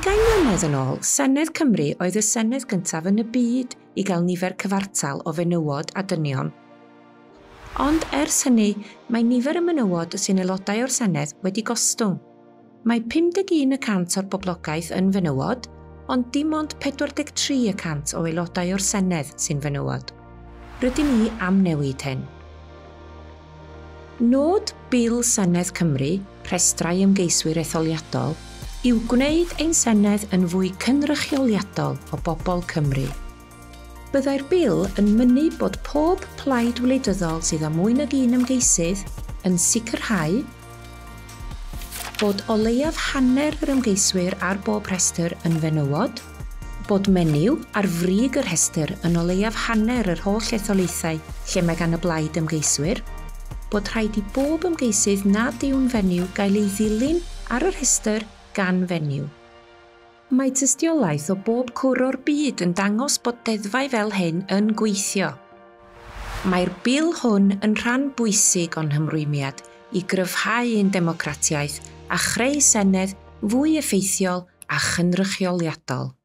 20 mlynedd yn ôl, Senedd Cymru oedd y Senedd gyntaf yn y byd i gael nifer cyfartal o fenywod a dynion. Ond ers hynny, mae nifer y menywod sy'n aelodau o'r Senedd wedi gostwng. Mae 51% o'r boblogaeth yn fenywod, ond dim ond 43% o aelodau o'r Senedd sy'n fenywod. Rydyn ni am newid hyn. Nod Bil Senedd Cymru, Rhestrau Ymgeiswyr Etholiadol, yw gwneud ein Senedd yn fwy cynrychioliadol o bobl Cymru. Byddai'r bil yn mynnu bod pob plaid wleidyddol sydd â mwy nag un ymgeisydd yn sicrhau bod o leiaf hanner yr ymgeiswyr ar bob rhestr yn fenywod, bod menyw ar frig y rhestr yn o leiaf hanner yr holl etholaethau lle mae gan y blaid ymgeiswyr, bod rhaid i bob ymgeisydd nad yw'n fenyw gael ei ddilyn ar y rhestr gan fenyw. Mae tystiolaeth o bob cwr o'r byd yn dangos bod deddfau fel hyn yn gweithio. Mae'r bil hwn yn rhan bwysig o'n hymrwymiad i gryfhau ein democratiaeth a chreu Senedd fwy effeithiol a chynrychioliadol.